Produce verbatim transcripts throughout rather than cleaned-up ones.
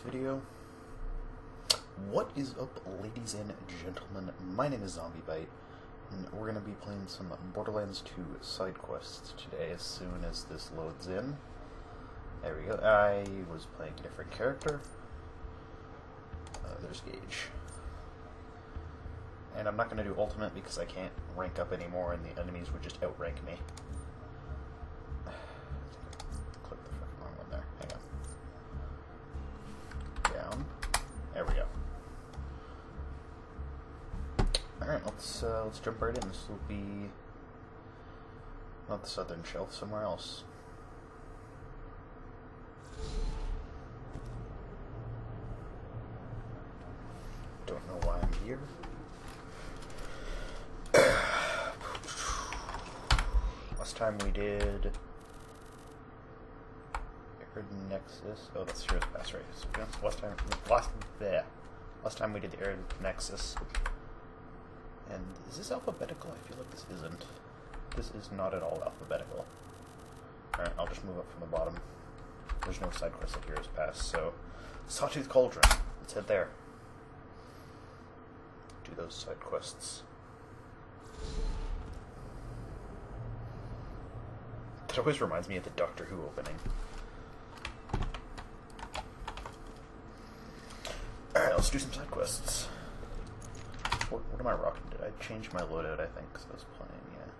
video. What is up, ladies and gentlemen? My name is ZombieByte, and we're going to be playing some Borderlands two SideQuests today as soon as this loads in. There we go. I was playing a different character. Uh, there's Gage. And I'm not going to do Ultimate because I can't rank up anymore and the enemies would just outrank me. Click the fucking wrong one there. Hang on. Down. There we go. Alright, let's, uh, let's jump right in. This will be not the southern shelf, somewhere else. Don't know why I'm here. Last time we did Arid Nexus. Oh, that's Heroes Pass, right? So last time, last yeah, last time we did the Arid Nexus. And is this alphabetical? I feel like this isn't. This is not at all alphabetical. All right, I'll just move up from the bottom. There's no side quest at Heroes Pass, so Sawtooth Cauldron. Let's head there. Do those side quests. That always reminds me of the Doctor Who opening. Alright, let's do some side quests. What, what am I rocking? Did I change my loadout, I think, because I was playing, yeah.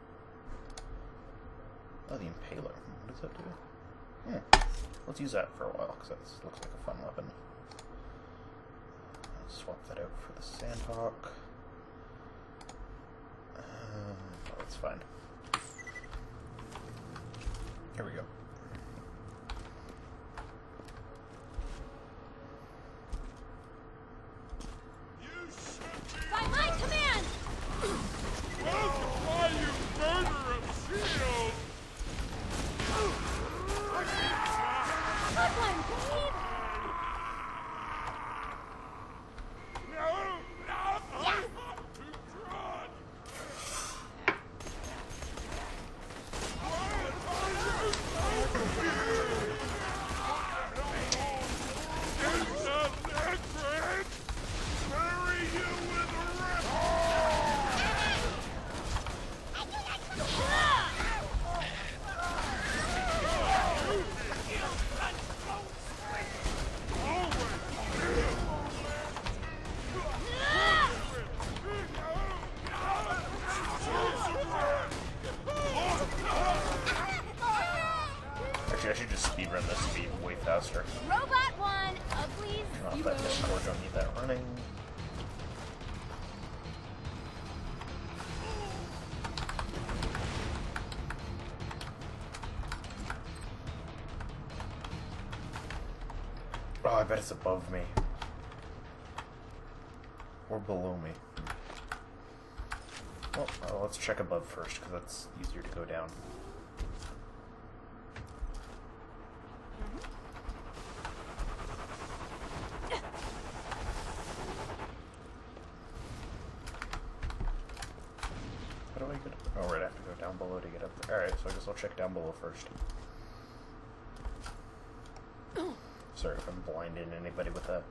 Oh, the Impaler. What does that do? Hmm. Let's use that for a while, because that looks like a fun weapon. I'll swap that out for the Sandhawk. Uh, oh, that's fine. Here we go. By my command! Multiply, you murderer of shields! Good one, Dave! No, no! Yes! Too broad! It's a liquid! Bury you with a rip! Actually, I should just speedrun this to be way faster. Robot one, uglies, Oh, zero. that Discord, don't need that running. Oh, I bet it's above me. Or below me. Well, uh, let's check above first, because that's easier to go down. How do I get up? Oh, right, I have to go down below to get up there. Alright, so I guess I'll check down below first. Sorry if I'm blinding anybody with that.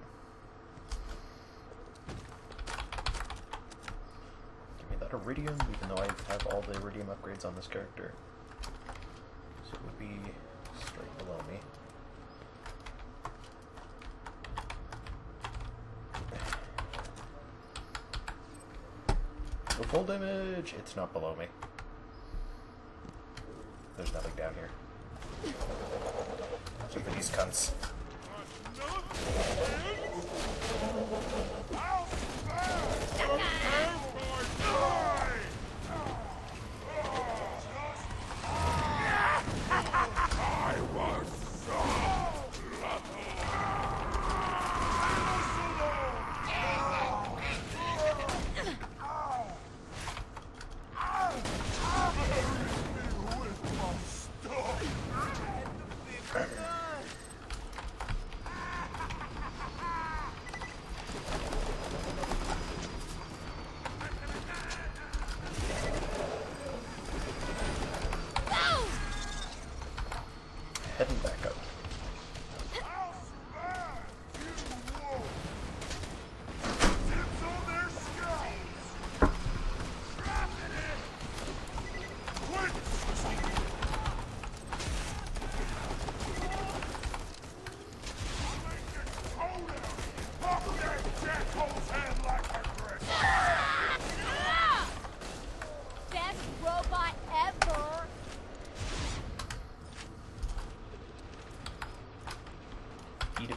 Give me that Iridium, even though I have all the Iridium upgrades on this character. So it would be straight below me. Go full damage! It's not below me. There's nothing down here. Except for these cunts.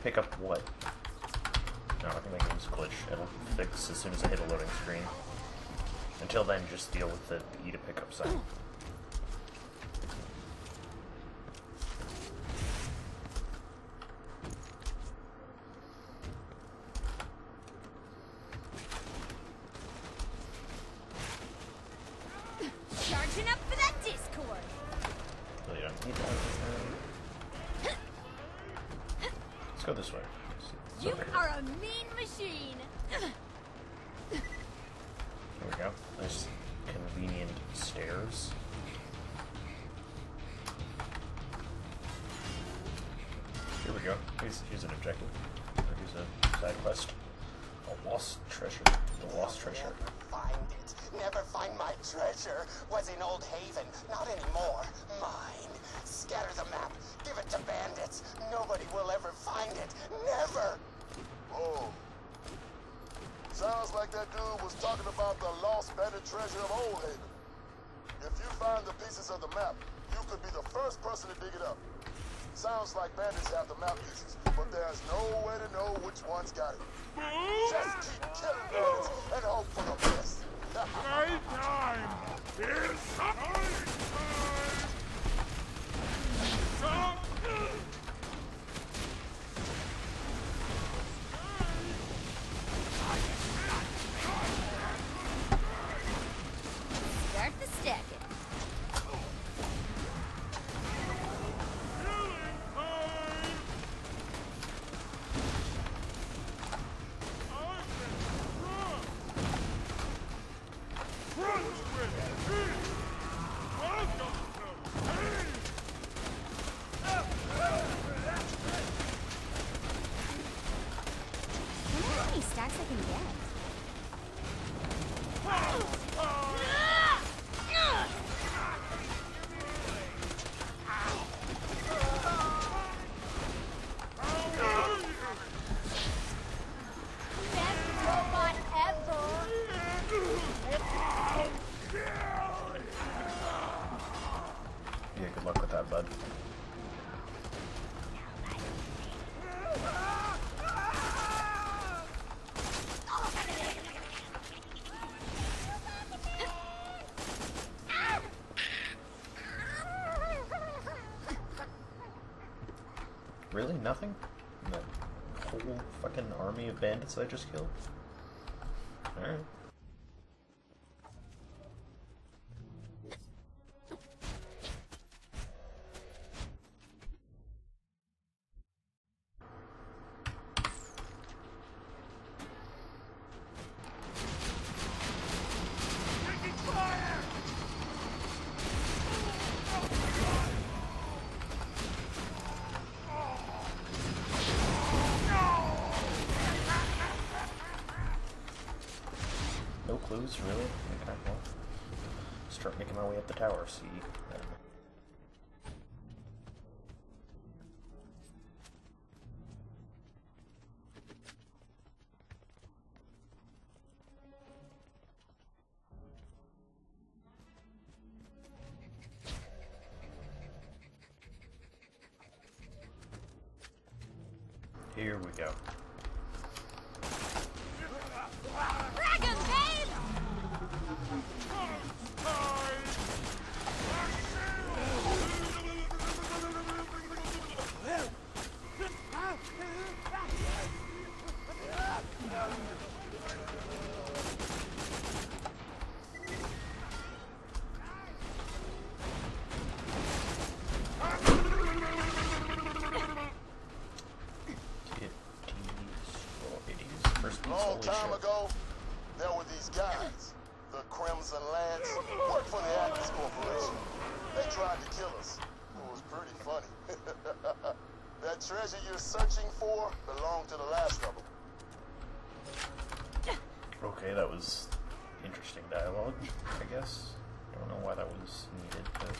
pick up what? No, I think my game's glitched. It'll fix as soon as I hit a loading screen. Until then, just deal with the E to pick up sign. Charging up for that Discord. Really don't need that. Let's go this way. It's You over here. are a mean machine. Here we go. Nice convenient stairs. Here we go. Here's, here's an objective. Or here's a side quest. A lost treasure. The lost treasure. Never find it. Never find my treasure. Was in Old Haven. Not anymore. Mine. Scatter the map. Give it to bandits. Nobody will ever find it. Never. Oh. Sounds like that dude was talking about the lost bandit treasure of Old Haven. If you find the pieces of the map, you could be the first person to dig it up. Sounds like bandits have the map pieces, but there's no way to know which one's got it. Just keep killing bandits and hope for the best. Nighttime! It's nighttime! Stop! Start the stacking. I wonder how many stacks I can get. Best robot ever. Yeah, good luck with that, bud. Really? Nothing? That whole fucking army of bandits I just killed? Alright. No clues, really? Okay, well. Start making my way up the tower, see. Then. Here we go. Frag 'em, babe! Long time ago, there were these guys, the Crimson Lance, worked for the Atlas Corporation. They tried to kill us. It was pretty funny. That treasure you're searching for belonged to the last of them. Okay, that was interesting dialogue, I guess. Don't know why that was needed, but...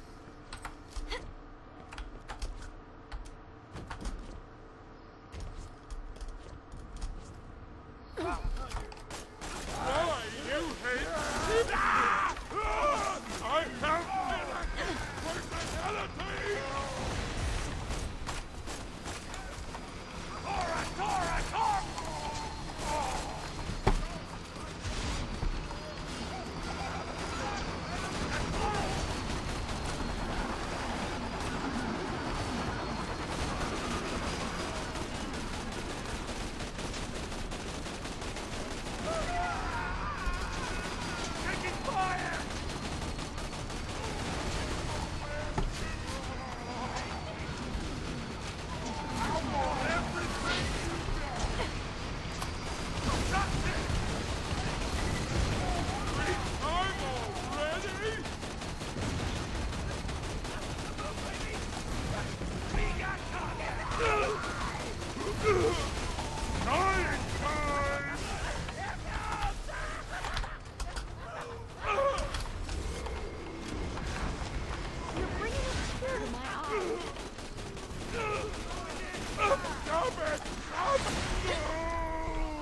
Why, you hate... Ah! Ah! I have personality!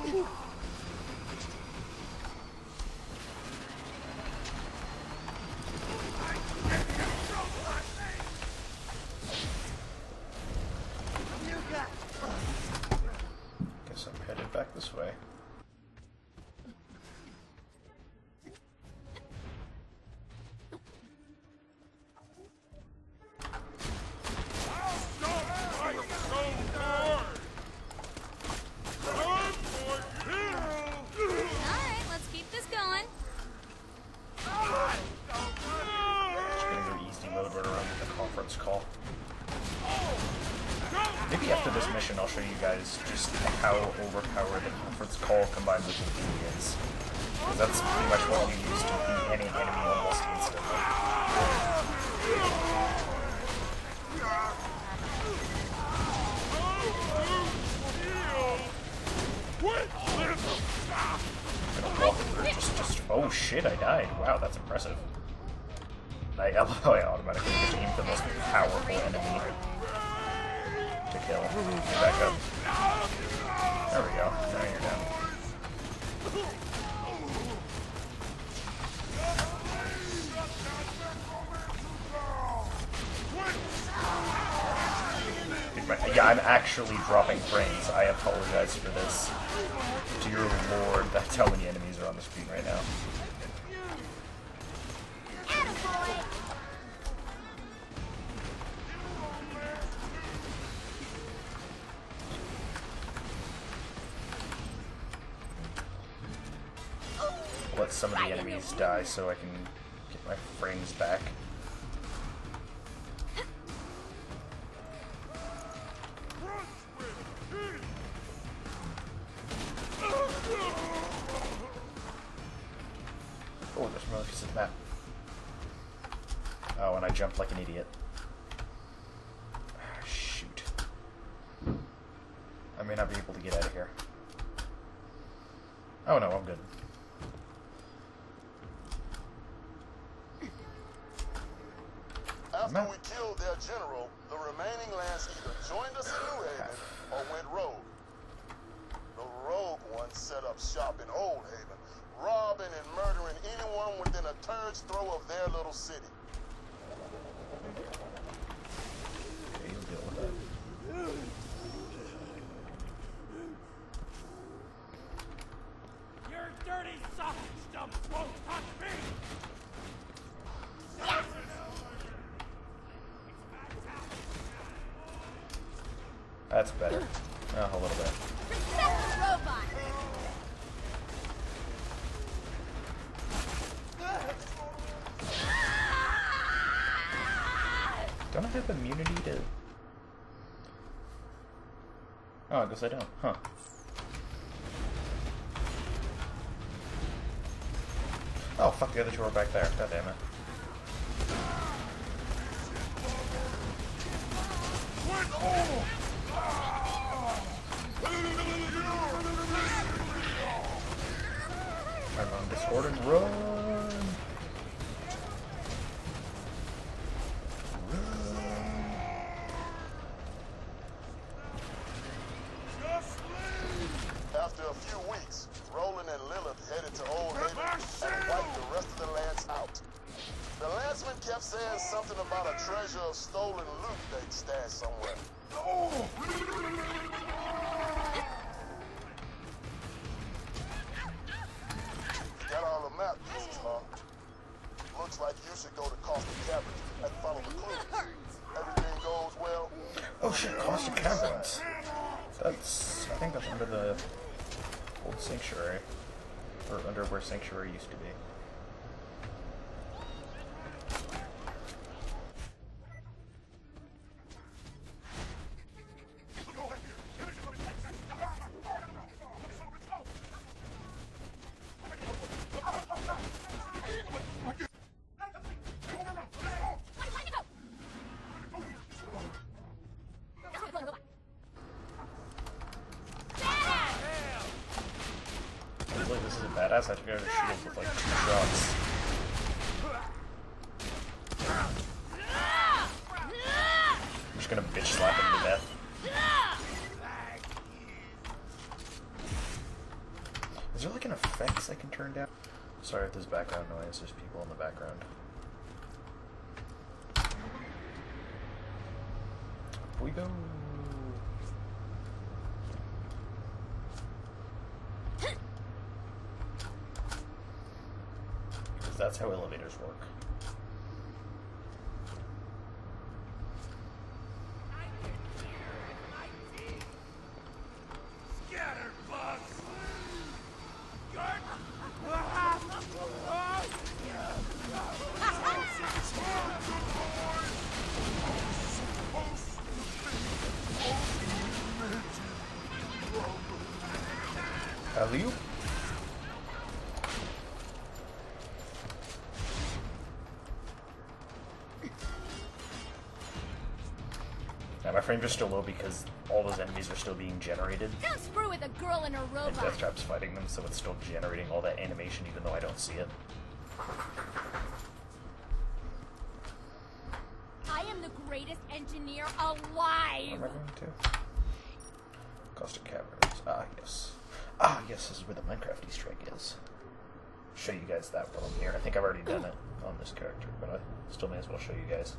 Guess I'm headed back this way. Alright, let's keep this going. Just gonna go easy mode right around the conference call. Maybe after this mission I'll show you guys just how overpowered the conference call combined with the beam is. Because that's pretty much what you use to beat any enemy almost instantly. Gonna walk through just, just, oh shit, I died. Wow, that's impressive. I, I love how I automatically get to aim for the most powerful enemy to kill. Get back up. There we go. Now you're down. Yeah, I'm actually dropping frames. I apologize for this. Dear lord, that's how many enemies are on the screen right now. Let some of the enemies die so I can get my frames back. Oh, there's more pieces of map. Oh, and I jumped like an idiot. Ah, shoot. I may not be able to get out of here. Oh no, I'm good. After we killed their general, the remaining lands either joined us in New Haven or went rogue. The rogue ones set up shop in Old Haven, robbing and murdering anyone within a turn's throw of their little city. Okay, you'll deal with that. Your dirty sausage stumps won't touch me! That's better. Oh, a little bit. Robot. Don't I have immunity to... Oh, I guess I don't. Huh. Oh, fuck, the other two are back there. God damn it. I'm on disordered. Run! Run! After a few weeks, Roland and Lilith headed to Old Haven and wiped the rest of the lands out. The landsman kept saying something about a treasure of stolen loot they'd stashed somewhere. You got all the map pieces, huh? Looks like you should go to Costa Caverns and follow the clues. Everything goes well. Oh shit, Costa Caverns. That's... I think that's under the old Sanctuary. Or under where Sanctuary used to be. This is a badass. I took out his shield with like two shots. I'm just gonna bitch slap him to death. Is there like an effects I can turn down? Sorry if there's background noise, there's people in the background. Here we go. Because that's how elevators work. Alley-oop. Now my frames are still low because all those enemies are still being generated. Don't screw with a girl and her And robot. Death Trap's fighting them, so it's still generating all that animation even though I don't see it. I am the greatest engineer alive. Am I going to? Caustic Caverns. Ah, yes. Ah, yes, this is where the Minecraft Easter egg is. Show you guys that while I'm here. I think I've already done it on this character, but I still may as well show you guys.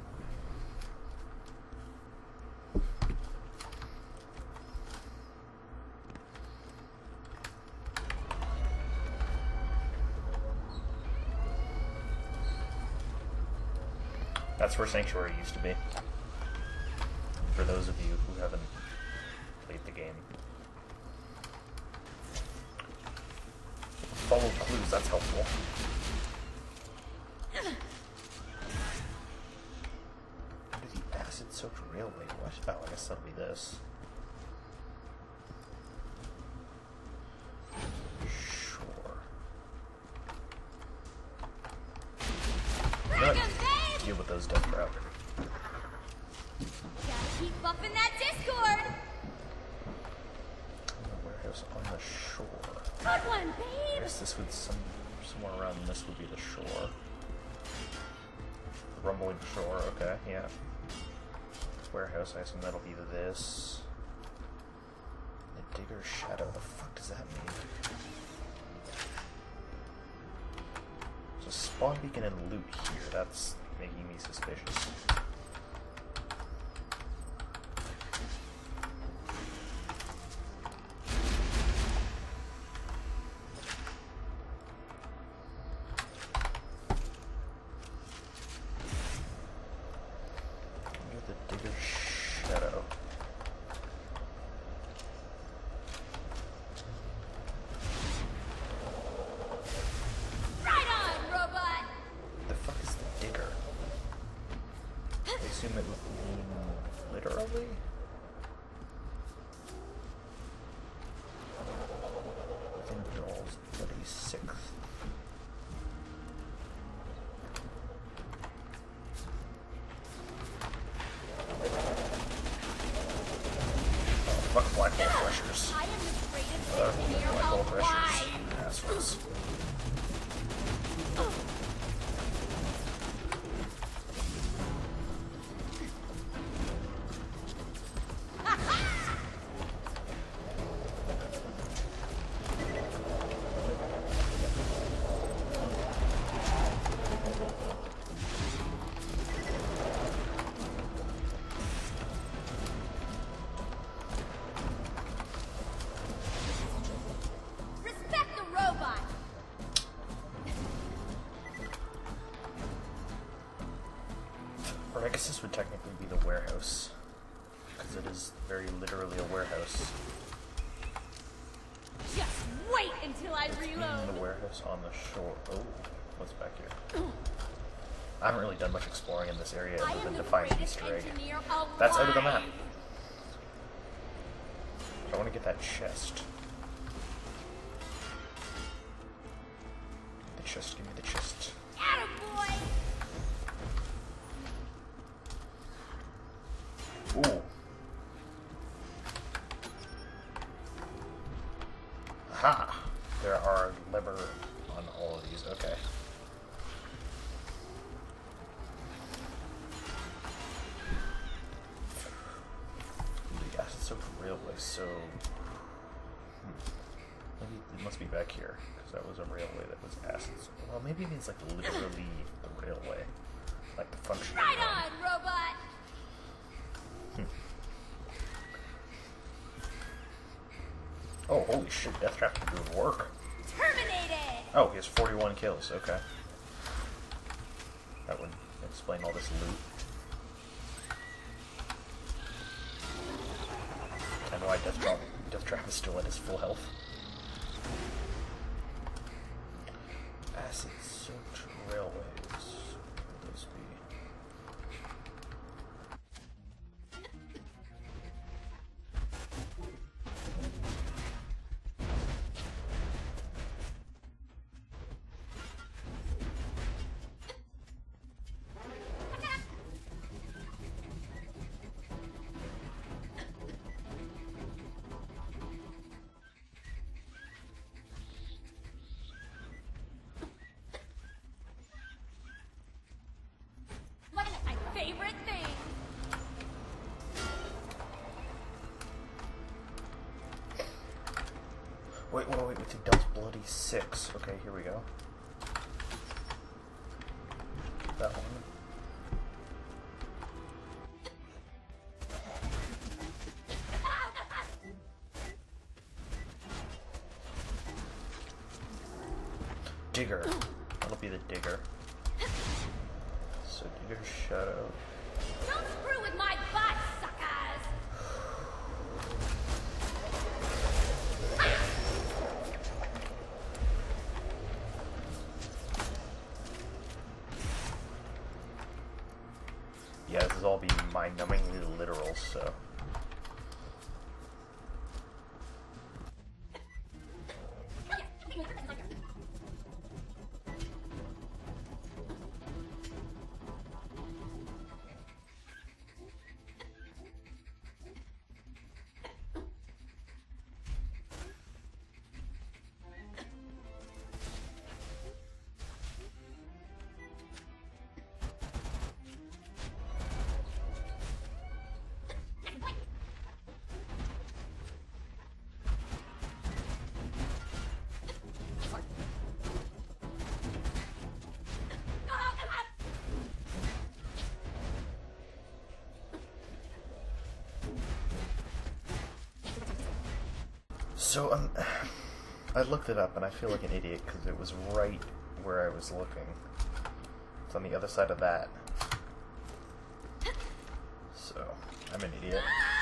That's where Sanctuary used to be. For those of you who haven't played the game. Follow clues, that's helpful. Under the acid-soaked railway, what? Oh, I guess that'll be this. Sure. Bring 'em, babe! Deal with those death trap. Gotta keep buffing that Discord. Warehouse on the shore. Good one, I babe. guess this would some somewhere around this would be the shore. The rumbling shore, okay, yeah. Warehouse, I assume that'll be this. The Digger's Shadow, the fuck does that mean? So spawn beacon and loot here, that's making me suspicious. I guess this would technically be the warehouse, because it is very literally a warehouse. Just wait until I reload. In the warehouse on the shore. Oh, what's back here? I haven't really done much exploring in this area other than to find the Easter egg. That's out of the map. I want to get that chest. The chest, give me the chest. Attaboy! Ooh. Aha! There are lever on all of these. Okay. The acid soaked railway, so. Hmm. maybe it must be back here, because that was a railway that was acids. Well, maybe it means like literally the railway. Like the function. Right on, robot! Hmm. Oh, holy shit, Death Trap's been doing work. Terminated! Oh, he has forty-one kills, okay. That would explain all this loot. And why Death Trap, Death Trap is still at his full health. Acid soaked railways. What would those be? Favorite thing. Wait, wait, wait, wait, it does bloody six. Okay, here we go. That one. Digger. That'll be the digger. So Digger's shadow. Don't screw with my bot, suckers! Yeah, this is all be mind-numbingly literal, so. So, um, I looked it up and I feel like an idiot because it was right where I was looking. It's on the other side of that. So, I'm an idiot.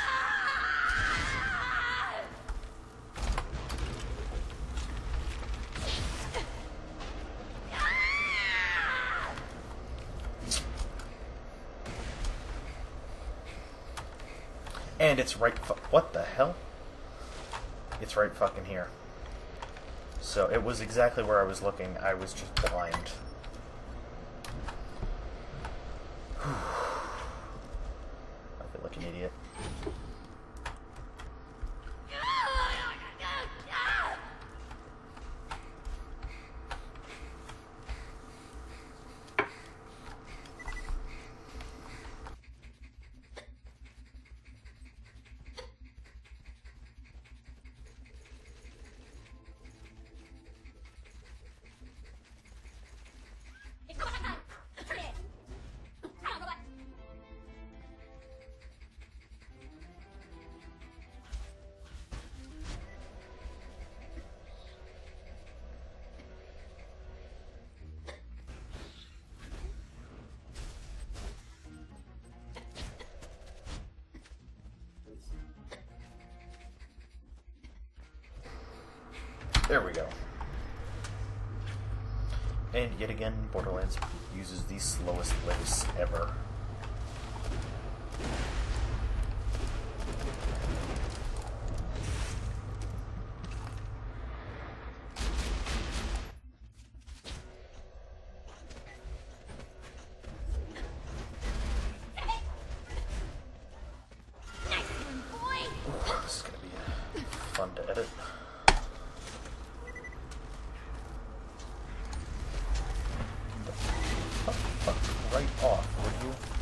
And it's right fu- what the hell? It's right fucking here. So it was exactly where I was looking. I was just blind. I feel like an idiot. There we go. And yet again, Borderlands uses the slowest lifts ever. Ooh, this is gonna be fun to edit. Right off, would you?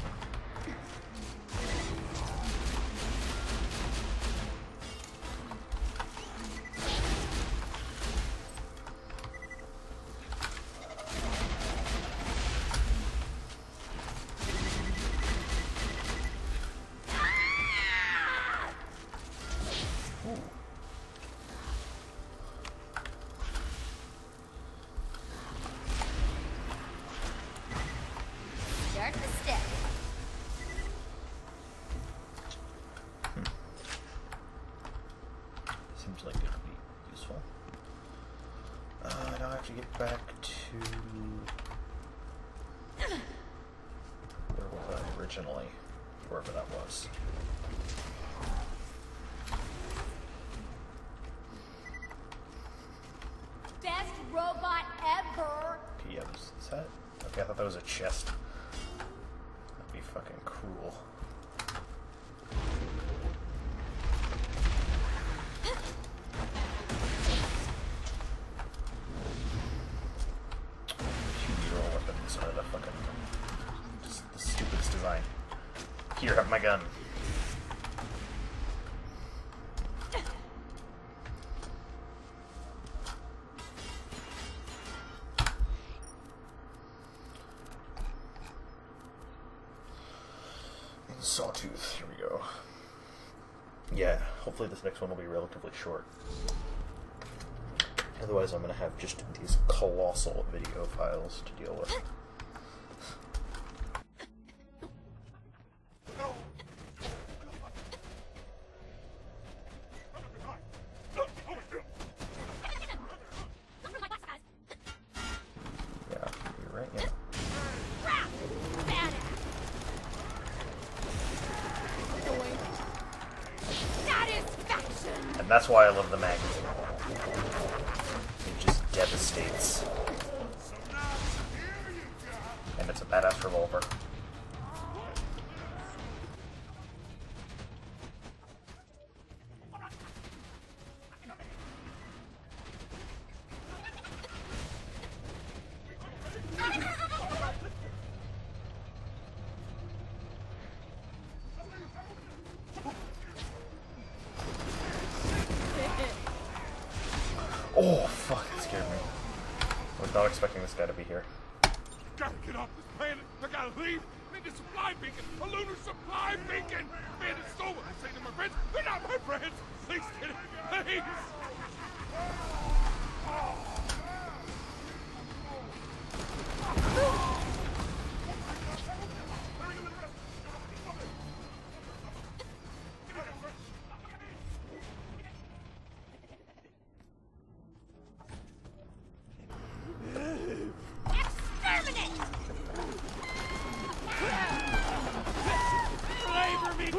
have to get back to where was I originally? Wherever that was. Best robot ever. Okay, yeah, was, is that? Okay, I thought that was a chest. That'd be fucking cruel. Two-needle weapons are the fucking just the stupidest design. Here, have my gun. Sawtooth, here we go. Yeah, hopefully this next one will be relatively short. Otherwise I'm going to have just these colossal video files to deal with. Yeah, you're right, yeah. And that's why I love the magazine. It just devastates. And it's a badass revolver. Oh, fuck, that scared me. I was not expecting this guy to be here. Gotta get off this planet. I gotta leave. Need a supply beacon. A lunar supply beacon. Man, it's stolen. I say to my friends, they're not my friends. Please get it. Please. Flavor me.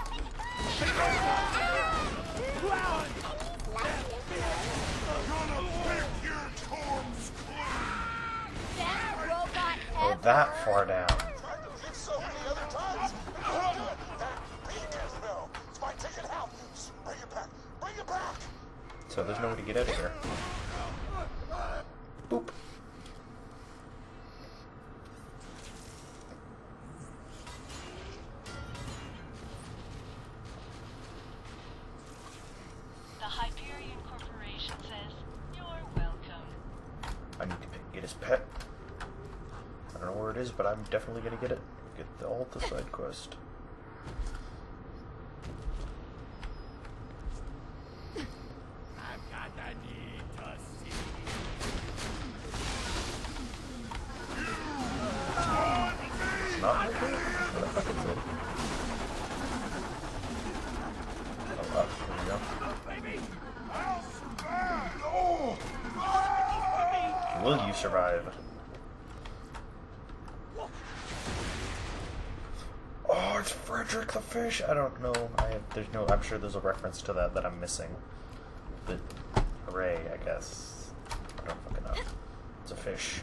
Oh, that far down. So many other times. That beacon, no. It's my ticket out. Bring it back. Bring it back. So there's no way to get out of here. Boop. The Hyperion Corporation says you're welcome. I need to pick, get his pet. I don't know where it is, but I'm definitely gonna get it. Get the, all the side quest. I've got the need to see. It's not like it? What the fuck is it? Oh, up. Here we go. Baby, I'll survive. Oh, Will you survive? Oh, it's Frederick the fish. I don't know. I have, there's no. I'm sure there's a reference to that that I'm missing. But hooray! I guess I don't fucking know. It's a fish.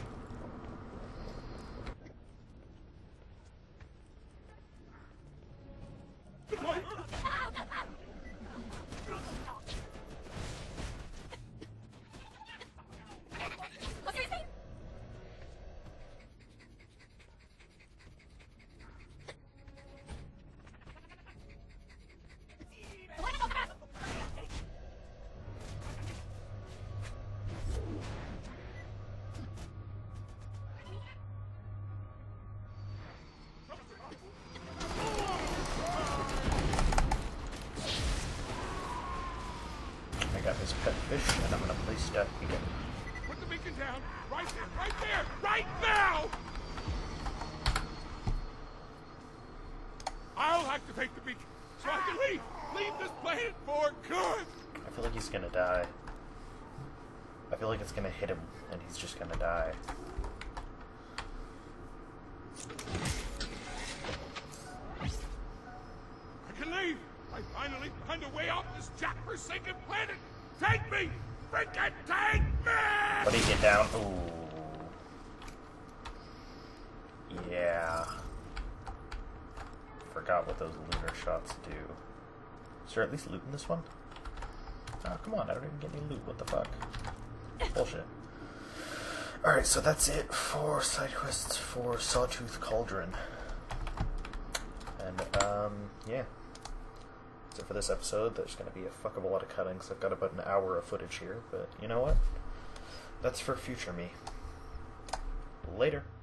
I got his pet fish, and I'm gonna place that again. put the beacon down. Right there. Right there. Right now. I'll activate the beacon so I can leave. Leave this planet for good. I feel like he's gonna die. I feel feel like it's gonna hit him, and he's just gonna die. I can leave! I finally find a way off this jack-forsaken planet! Take me! Freaking take me! Buddy, get down. Ooh. Yeah. Forgot what those looter shots do. Is there at least loot in this one? Oh, come on, I don't even get any loot. What the fuck? Bullshit. Alright, so that's it for SideQuests for Sawtooth Cauldron. And, um, yeah. So for this episode, there's going to be a fuck of a lot of cutting, so I've got about an hour of footage here, but you know what? That's for future me. Later.